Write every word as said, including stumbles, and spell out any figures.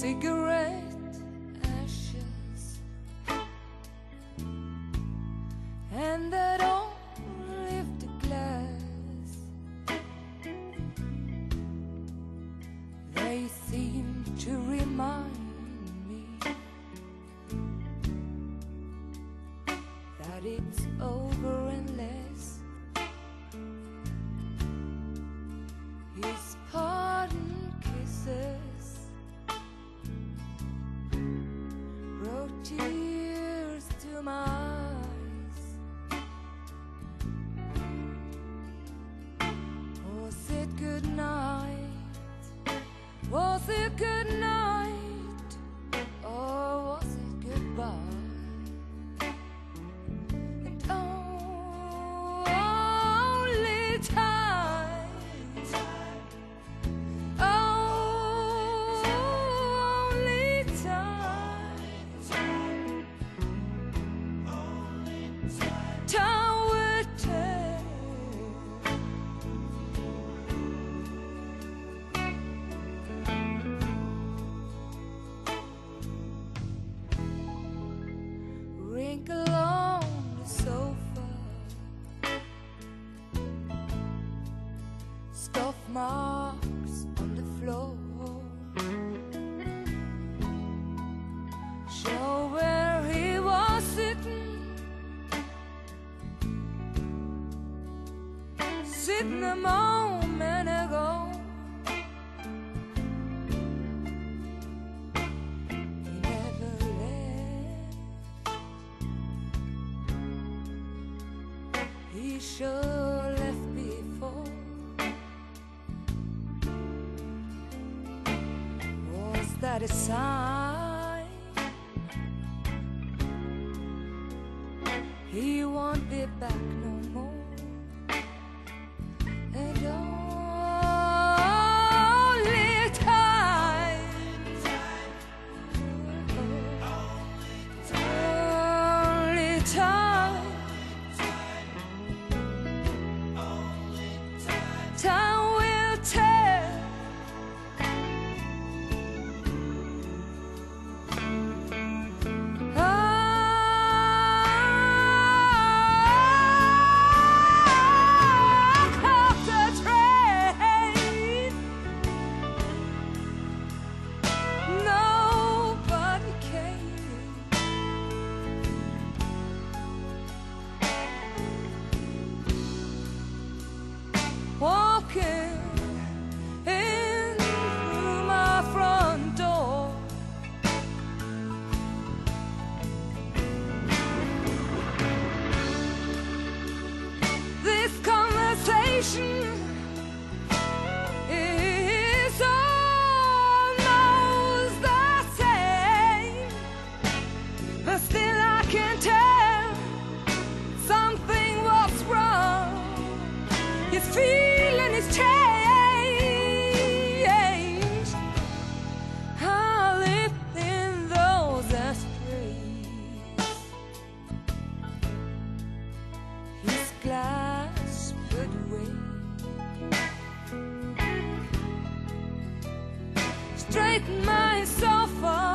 cigarette ashes and that old-lived glass. They seem to remind me that it's over unless his pardon kisses brought tears to my eyes. Was it good night? Was it good night? Or was it goodbye? And only time, only time, time will tell. Wrinkle on the sofa, scuff marks on the floor show where he was sitting, sitting a moment ago. He never left. He sure left before. Was that a sign? He won't be back no more. And only time, only time, time will tell. Walking in through my front door, this conversation is almost the same, but still I can tell something was wrong. His feeling is changed. I lived in those ashtrays. His glass put away, straighten my sofa.